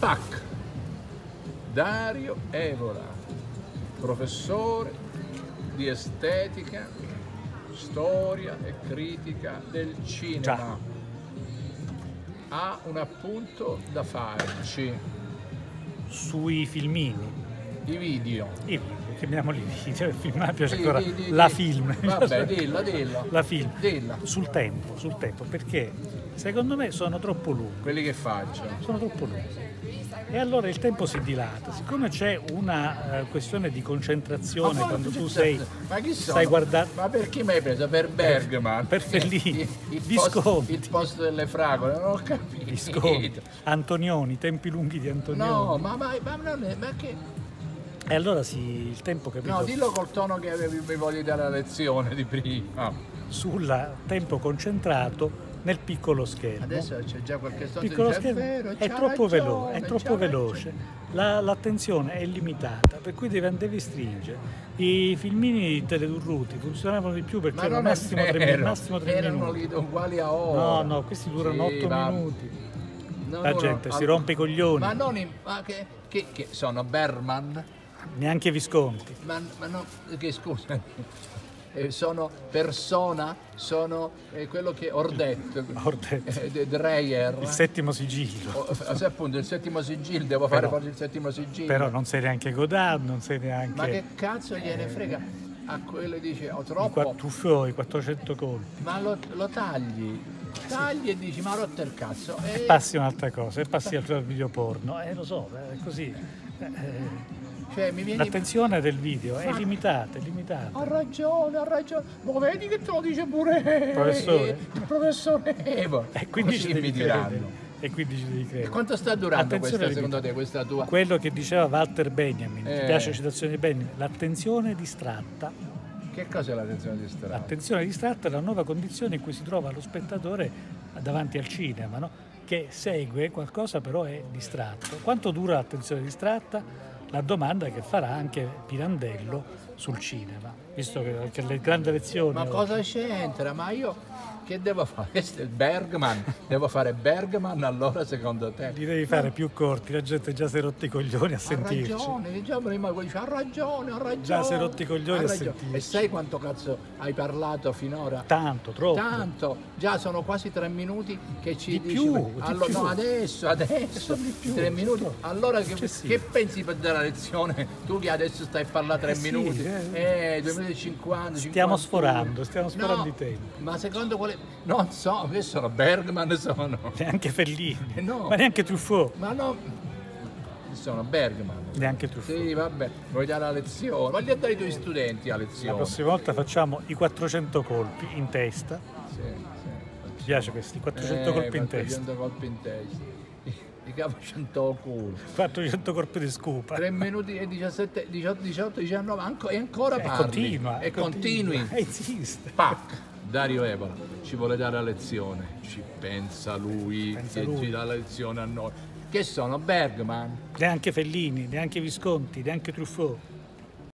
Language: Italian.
PAC, Dario Evola, professore di estetica, storia e critica del cinema. Già. Ha un appunto da farci. Sui filmini. I video. I video, chiamiamoli video, il film, a me piace ancora la film. Vabbè, dilla. La film. Dilla. Sul tempo, perché secondo me sono troppo lunghi. Quelli che faccio. Sono troppo lunghi. E allora il tempo si dilata. Siccome c'è una questione di concentrazione quando tu stai guardando. Ma per chi mi hai preso? Per Bergman? Per Fellini. Il posto delle fragole, non ho capito. Visconti. Antonioni, tempi lunghi di Antonioni. No, ma che. E allora il tempo, capito? No, dillo col tono che mi voglio dare la lezione di prima. Sul tempo concentrato nel piccolo schermo. Adesso c'è già qualche sonno Piccolo dice, schermo è troppo veloce, l'attenzione è limitata, per cui devi stringere. I filmini teledurruti funzionavano di più perché erano massimo 3 minuti. Erano uguali a ora. No, questi durano 8 minuti. No, la gente si rompe i coglioni. Ma non che sono Bergman? Neanche Visconti. Ma no, che scusa. Sono Persona, sono quello che Ordet. Dreyer. Il settimo sigillo. Appunto, il settimo sigillo, devo fare forse il settimo sigillo. Però non sei neanche Godard, non sei neanche. Ma che cazzo gliene frega? A quello dice troppo. I 400 colpi. Ma lo tagli e dici ma rotto il cazzo. E passi un'altra cosa, e passi al video porno. Lo so, è così. Cioè, l'attenzione del video è limitata. Ha ragione. Ma vedi che te lo dice pure il professore Evo. E quindi ci devi credere. E quanto sta durando secondo te questa tua? Quello che diceva Walter Benjamin, ti piace la citazione di Benjamin? L'attenzione distratta. Che cos'è l'attenzione distratta? L'attenzione distratta è la nuova condizione in cui si trova lo spettatore davanti al cinema, no? Che segue qualcosa però è distratto. Quanto dura l'attenzione distratta? La domanda che farà anche Pirandello sul cinema, visto che le grandi lezioni. Ma cosa c'entra? Ma io che devo fare? Questo è il Bergman. Devo fare Bergman allora secondo te? Li devi fare più corti, la gente già si è rotti i coglioni a sentirci. Ha ragione, già prima dice ha ragione. Già si è rotti i coglioni a sentirci. E sai quanto cazzo hai parlato finora? Tanto, troppo. Tanto, già sono quasi 3 minuti che ci di dici. Più. No, adesso, di più, 3 minuti. Allora che sì. pensi per dare la lezione? Tu che adesso stai a parlare 3 minuti. 2050. Stiamo sforando i tempi. Ma secondo quale. Non so, che sono Bergman, sono. Neanche Fellini. No. Ma neanche Truffaut. Ma no. Sono Bergman. Neanche Truffaut. Sì, vabbè, vuoi dare la lezione? Voglio dare ai tuoi studenti la lezione. La prossima volta facciamo i 400 colpi in testa. Sì. Ti piace questi? 400 colpi in testa. 400 colpi in testa. Di capo 100 culo. 400 colpi di scupa. 3 minuti e 17, 18, 19, e ancora parli. Continui. Esiste. PAC. Dario Evola ci vuole dare la lezione. Ci pensa lui. Ci dà la lezione a noi. Che sono Bergman? Neanche Fellini, neanche Visconti, neanche Truffaut.